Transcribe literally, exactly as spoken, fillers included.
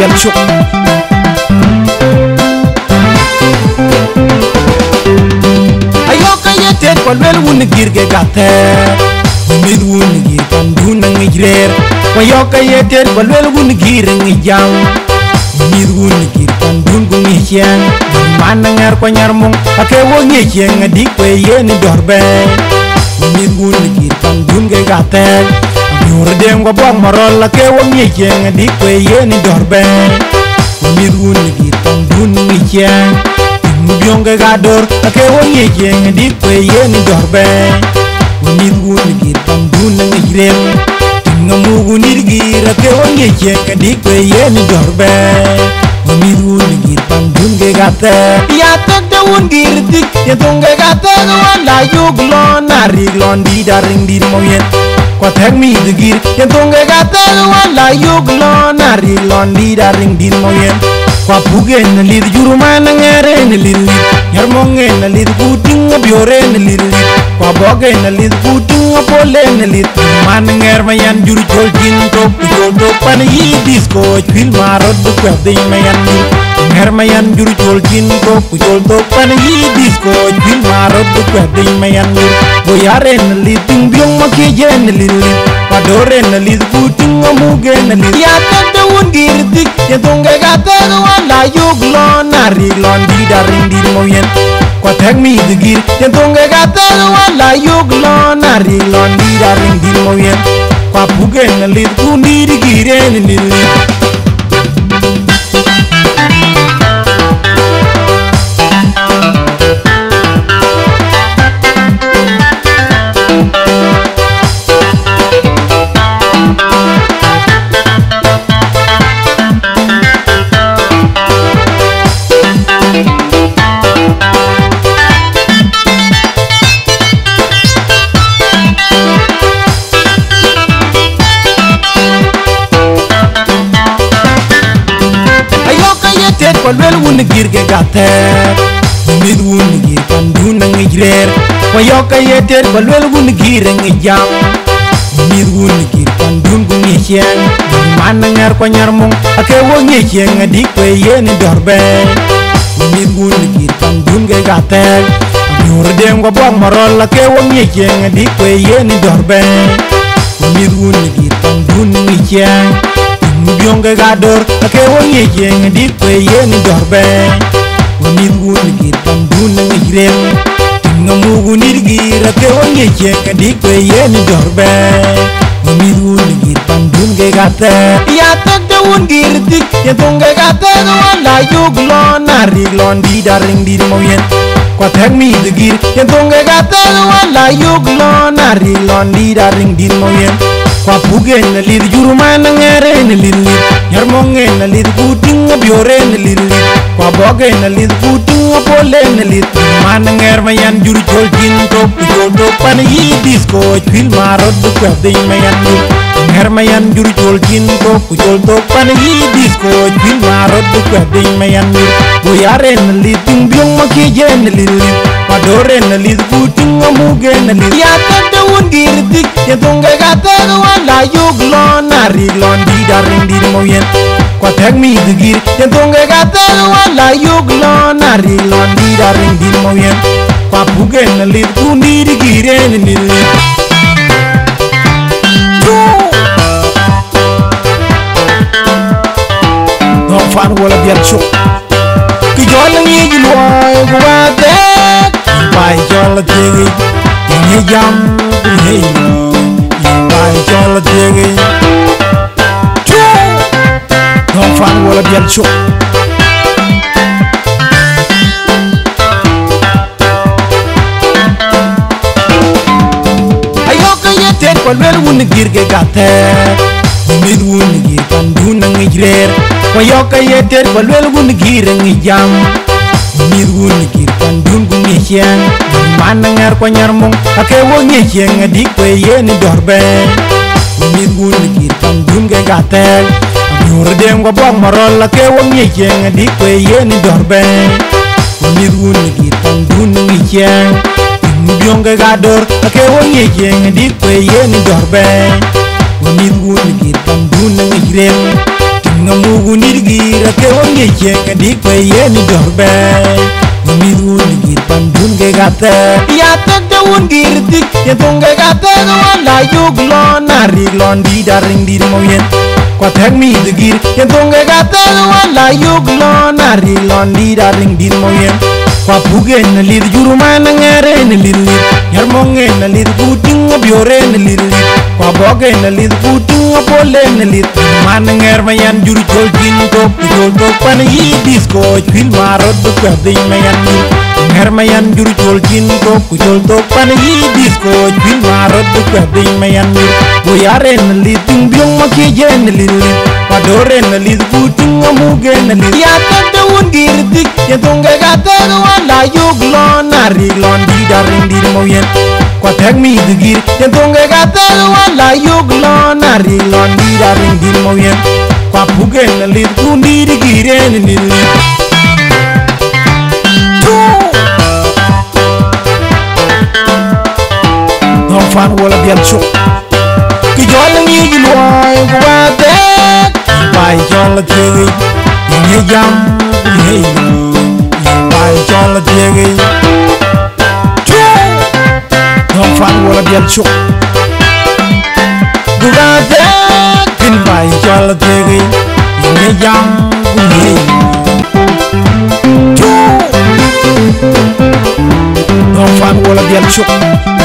bial chuk ayoka yetet ko lel wun girge gatte mid wun gir kan dun ngijrer ko yoka yetet ko lel wun gir ngijam mid wun gir kan dun gu ngichen man ngar ko nyar mung ake wo ngichen dik ko yen dorbe mid wun gir kan dun ge gatte Nur dem go bong marol la ke wong ye jeng di ko ye ni dorbe mi run gi tan dun mi jeng mu byong ga dor la ke wong ye jeng di ko ye ni dorbe mi run gi tan dun mi jeng ngamu gu ni gi la ke wong ye jeng di ko ye ni dorbe mi run gi tan dun ge gata ya tek de won gi dik ye tong ge gata wala yuglon ari glon di daring di mo yen Kwa tek mi de gir yen tonge gata wala yuglo nari londi daring din mo yen Kwa pugen na lid juruman ngere na lid Yar mongen na lid kuting biore na lid Kwa bogen na lid kuting pole na lid Man nger mayan juru chol jin tok jol tok pan yi disco Chwil marot du kweb ding mayan juru Nger mayan juru chol jin tok jol tok pan yi disco Chwil marot du kweb ding mayan juru Boyare na lid ting biong makije na lid Padore na lid kuting amuge na lid Ya tanda wun girdik ya tonge gata wala yuglo nari londi daring di mo yen Kwa tek mi de gir ya tonge gata wala yuglo nari londi daring di mo yen Kwa pugen na lid kundi di gire ni lid Kwa lwel wun gir ge gata Mid wun gir kan dun ngijrer Kwa yoka yeter kwa lwel wun gir ngijam Mid wun gir kan dun gu ngichen Man ngar kwa nyar mung ake wo ngichen dik we yen dorbe Mid wun gir kan dun ge gata Nur dem kwa bong marol ake wo ngichen dik we yen dorbe Mid wun gir kan dun ngichen Mubyong ga dor ake wong ye jeng di ko ye ni dorbe woni woni gi tan dun ngi rem ngamu gu ni gi ake wong ye jeng di ko ye ni dorbe woni woni gi tan dun ge gata ya tak de won gi dik ye tong ge gata wala yuglo nari lon di daring di mo yen ko tek mi de gi ye tong ge gata wala yuglo nari lon di daring di mo yen Kwa pugen na lid juruman ngere na lid Yar mongen na lid kuting biore na lid Kwa bogen na lid kuting pole na lid Man nger mayan juru chol jin tok jol tok pan yi disco Chwil marot du kweb ding mayan jur Nger mayan juru chol jin tok jol tok pan yi disco Chwil marot du kweb ding mayan jur Boyare na lid ting biong makije na lid Padore na lid kuting amuge na lid Ya tanda wun girdik ya tonge gata wala yuglo nari londi daring di mo yen Kwa tek mi de gir ya tonge gata wala yuglo nari londi daring di mo yen Kwa pugen na lid kundi di gire ni ni Don fan wala biar chuk Ki jol ngi jilway kwa tek Bai jol tegi Ni jam ni Bai jol tegi Don fan wala biar chuk Ayoka yetet kwa lwel wun gir ge gata Mid wun gir kan dun ngijrer Kwa yoka yetet kwa lwel wun gir ngijam Mid wun gir kan dun gu ngichen Man ngar kwa nyar mung ake wo ngichen dik we ye ni dorbe Mid wun gir kan dun ge gata Nur dem kwa bong marol ake wo ngichen dik we ye ni dorbe Mid wun gir kan dun ngichen Mubyong ga dor ake wo ngichen dik we ye ni dorbe Mid wun gir kan dun ngirem ngamu nirgira ke wonge chenga dikwe yeni dorbe Midu nigir pandun ke gata ya tek de un girdik ya tunge gata wala yuglon ariglon di daring di moyen kwa tek mi de gir ya tunge gata wala yuglon ariglon di daring di moyen kwa pugen na lid juruman ngere na lid yar mongen na lid puting biore na lid kwa bogen na lid puting pole na lid man nger mayan juru chol jin to jol to pan yi disco fil marot du ka ding mayan nger mayan juru chol jin to jol to pan yi disco fil marot du ka ding mayan bo yare na lid ting biong ma ke je na lid kwa dore na lid puting amugen na lid ya ta de un girdik ya tunga ga ta la yuglon ariglon di daring di moyen kwa tek mi de gir ya tunga ga ta la yuglon ariglon di daring di moyen kwa pugen na lid kundi di giren ni no fan wala bial chu ki jol ni loy kwa tek bai jol tegi ni jam ni bai jol tegi no fan wala bial chu kwa tek kin bai jol tegi ni jam ni no fan wala bial chu